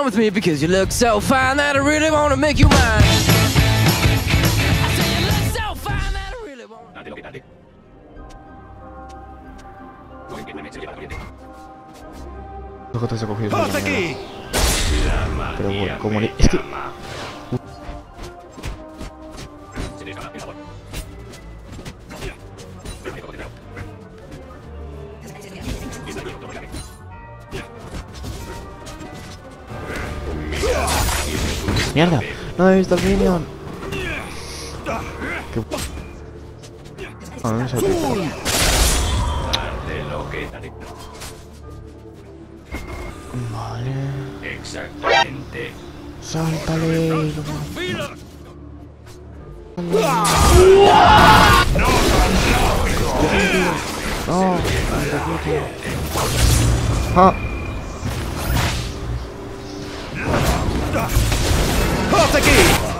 with me because you look so fine that I really wanna make you mine. I say you look so fine that I really wanna. Date lo que date. Los otros se cogido. ¡Pasa aquí! Pero bueno, como es que. ¡Mierda! ¡No he visto el minion! ¿Qué? Ah, no se ha visto. Vale. Exactamente. ¡Sáltale! ¡No! ¡Ah! ¡Pasa aquí!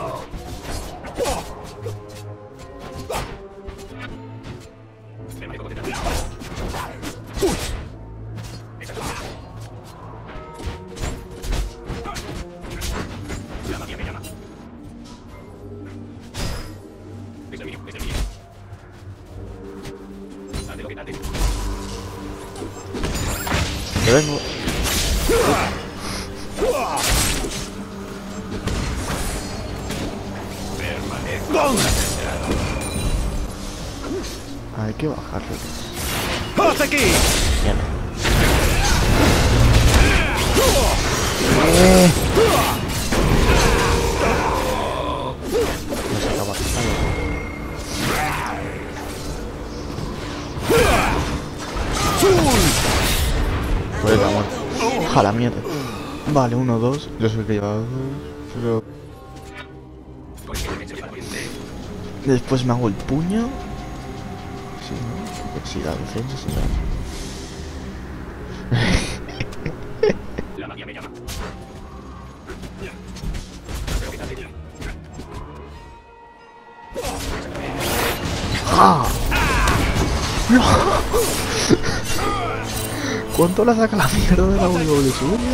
¡Que vengo! Hay que bajarlo. ¡Pasa aquí! Mierda. No se acaba. Pues la muerte. ¡Ojalá mierda! Vale, 1, 2. Yo soy el que lleva 2. Pero... después me hago el puño. Sí, ¿no? Sí, la defensa sí. La magia me llama. ¡Ah! ¡No! ¿Cuánto la saca la mierda de la WWE?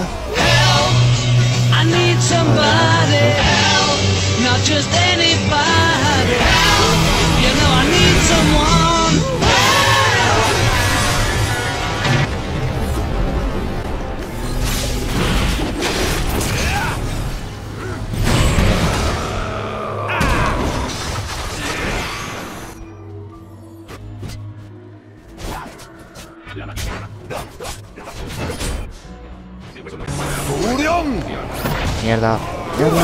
I need somebody help, not just anybody help. You know I need someone help. Mierda, mierda.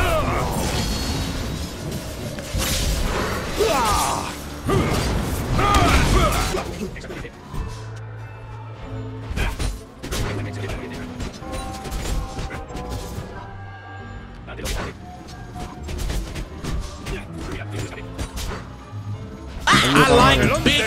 I like big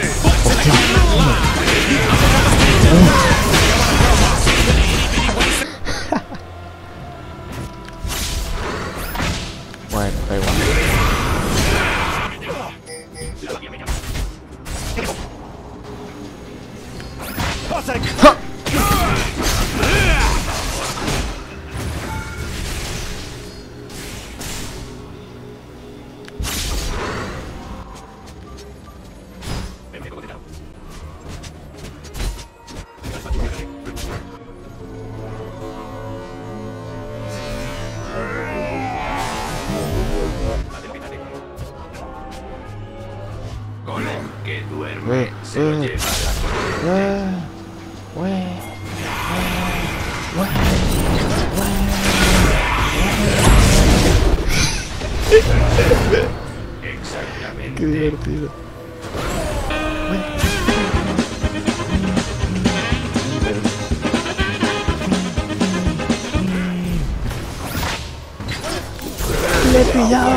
Bueno, da igual. ¡Pasa aquí! Con el que duerme se lo lleva exactamente. Qué divertido. ¡Le he pillado!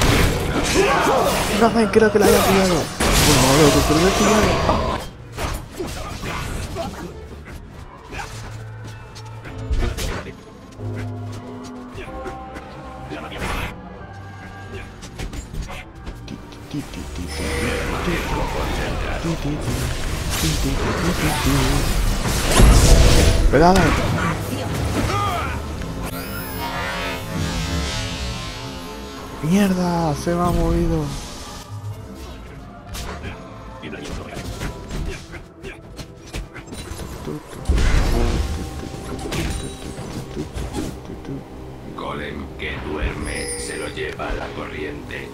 No me creo que la haya pillado. Bueno, pero le he pillado. Cuidado. ¡Mierda! Se me ha movido. Golem que duerme se lo lleva la corriente.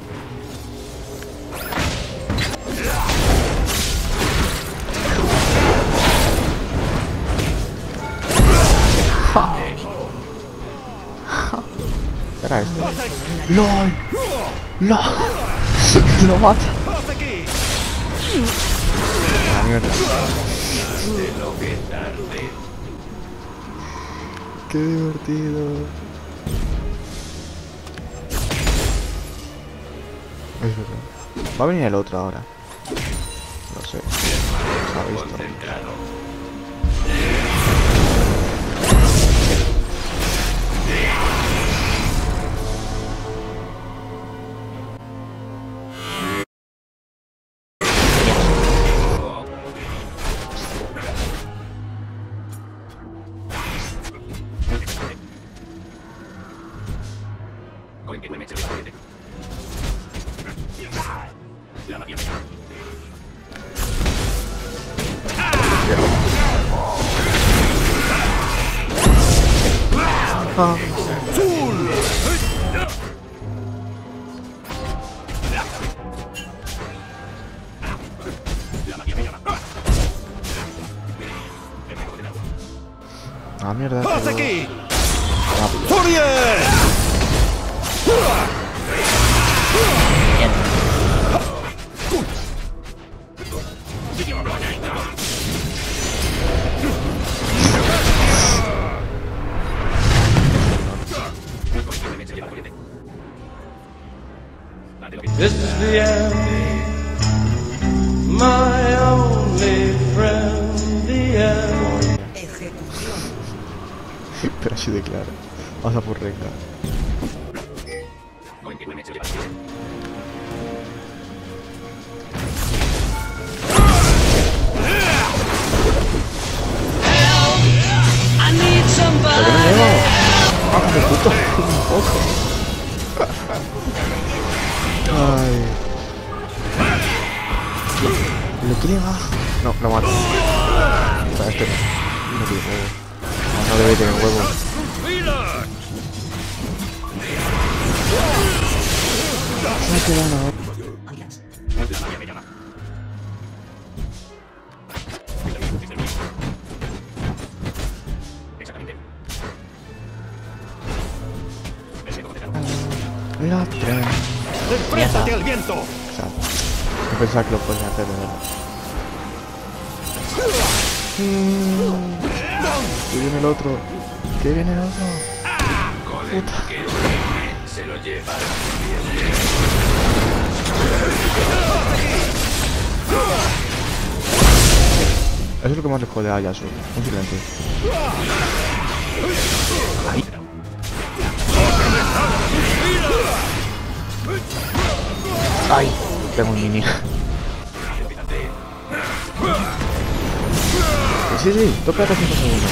Era esto. ¡LOL! ¡LOL! ¡Lo mata! Hasta aquí. La mierda. De lo que tarde. ¡Qué divertido! Es verdad. Va a venir el otro ahora. No sé. Se ha visto. Concentrado. Ah, mierda. Hasta aquí. Rápido. ¡Furia! This is the end, my only friend, the end. Pero así de claro. Vamos a por renga. I need somebody. ¡Me puto! Un poco. Ay. ¿Lo quiere más? No, lo mato. O sea, este no. No tiene huevo. No debe tener huevo. Me queda una. La tren. ¡Exprésate al viento! O sea, yo pensaba que lo podía hacer, de verdad. Que viene el otro. Que viene el otro. Golem que duerme se lo lleva la corriente. Eso es lo que más le jode a Yasuo. Un silencio. Ahí. ¡Ay! Tengo un mini. Sí, sí, toca 5 segundos.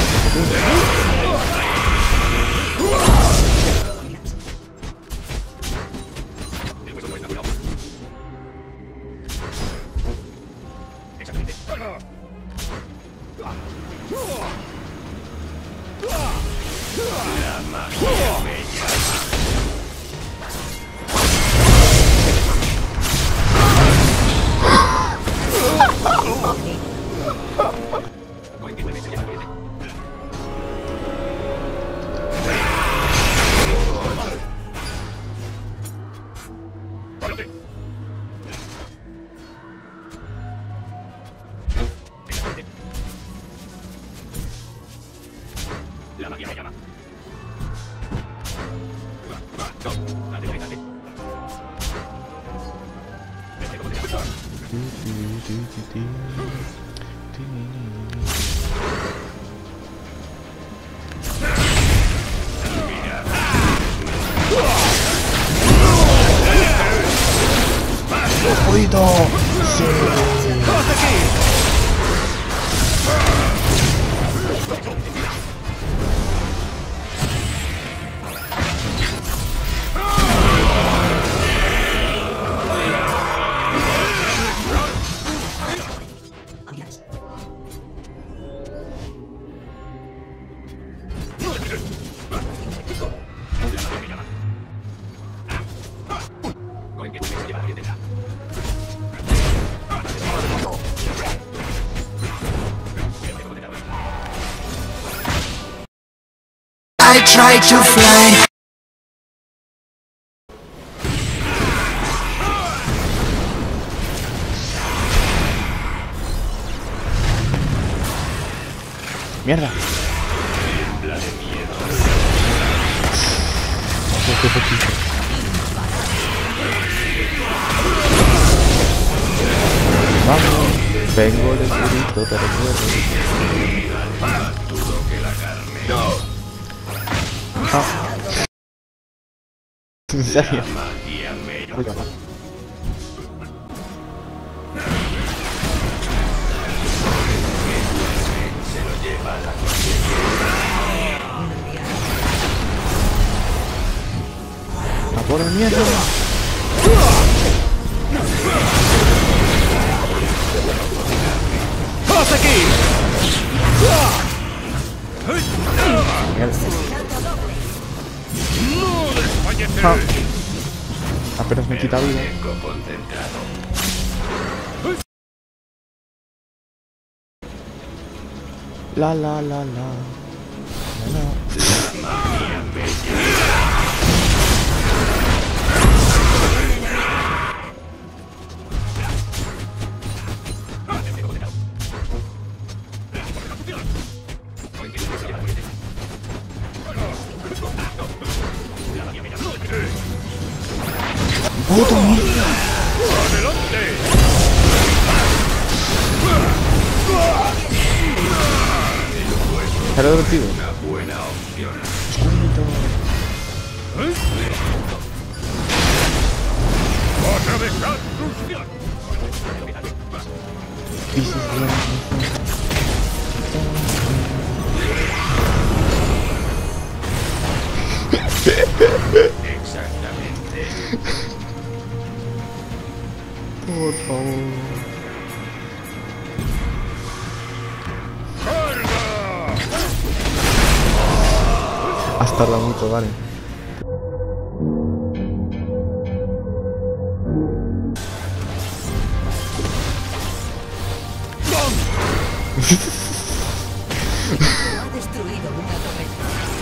La magia me llama. ¡Jodido! ¡Sí! ¡Hasta aquí! try to fly. Mierda. Vamos, vengo de purito, te recuerdo. Ah. ¿En serio? Voy a matar. ¡A por el miedo! ¡Vamos aquí! Ah. Apenas me quita vida. La la la la. ¡Puta mierda! Era divertido. Una buena opción. ¡Atravesar crucial! Exactamente. Por favor. Has tardado mucho, vale. Ha destruido una torreta.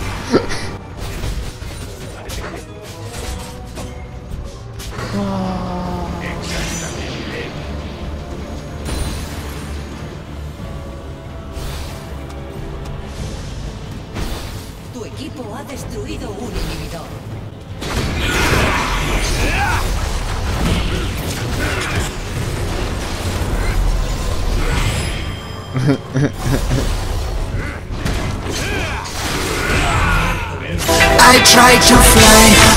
Exactamente. Tu equipo ha destruido un inhibidor. I try to fly.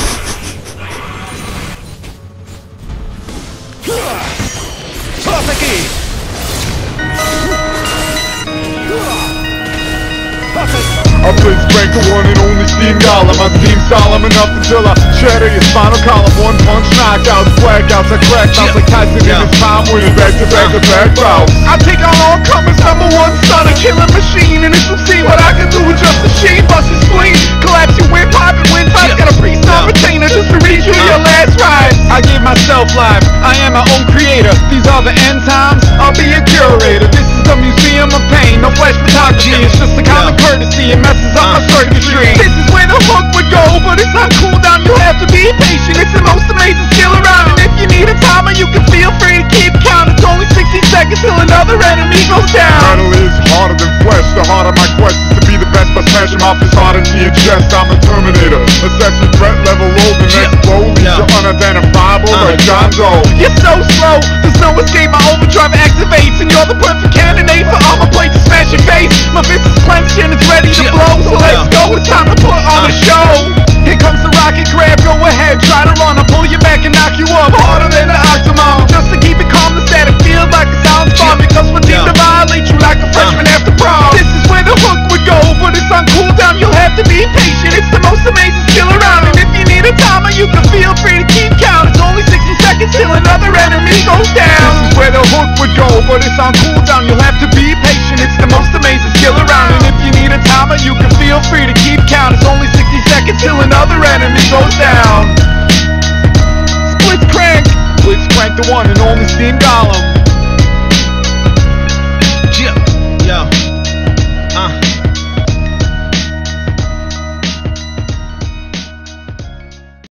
¡Vamos aquí! I blitz rank the one and only steam golem. I steam solemn enough until I shatter your spinal column. One punch knockouts, blackouts, I crack outs like Tyson in his prime, winning back to back to back bouts. I take on all comers, number one son, a killing machine, and this will see what I can do with just a machine. Bust your spleen, collapse your windpipe and windpipe. Got a pre-stop retainer just to read you your last ride. I give myself life, I am my own creator. These are the end times, I'll be a curator. This is the museum of pain, no flash photography. It's just a common courtesy, it messes up my circuitry. This is where the hook would go, but it's not cool down, you have to be patient. It's the most amazing skill around, and if you need a timer, you can feel free to keep count. It's only 60 seconds till another enemy goes down. Metal is harder than flesh, the heart of my quest is to be the best, but smash him off his heart into your chest. I'm a Terminator, assessing threat level low, the next blow leaves you unidentifiable like John Doe. You're so slow, there's no escape, my overdrive activates, and you're the perfect candidate for armor plate to smash your face. My fist is clenched and it's ready to blow, so let's go, it's time to put on a show. Here comes the rocket grab, go ahead, try to run, I'll pull you back and knock you up harder than an octomom. Just to keep it calm, the static feels like a sound bomb, because we're deemed to violate you like a freshman after prom. This is where the hook would go, but it's on cooldown, you'll have to be patient. It's the most amazing skill around, and if you need a timer, you can feel free to keep count. It's only 60 seconds till another enemy goes down. This is where the hook would go, but it's on cooldown, you'll have to be patient. It's the most amazing skill around, and if you need a timer, you can feel free to keep count. It's only 60 seconds till another enemy goes down. Blitz crank the one and only steam golem.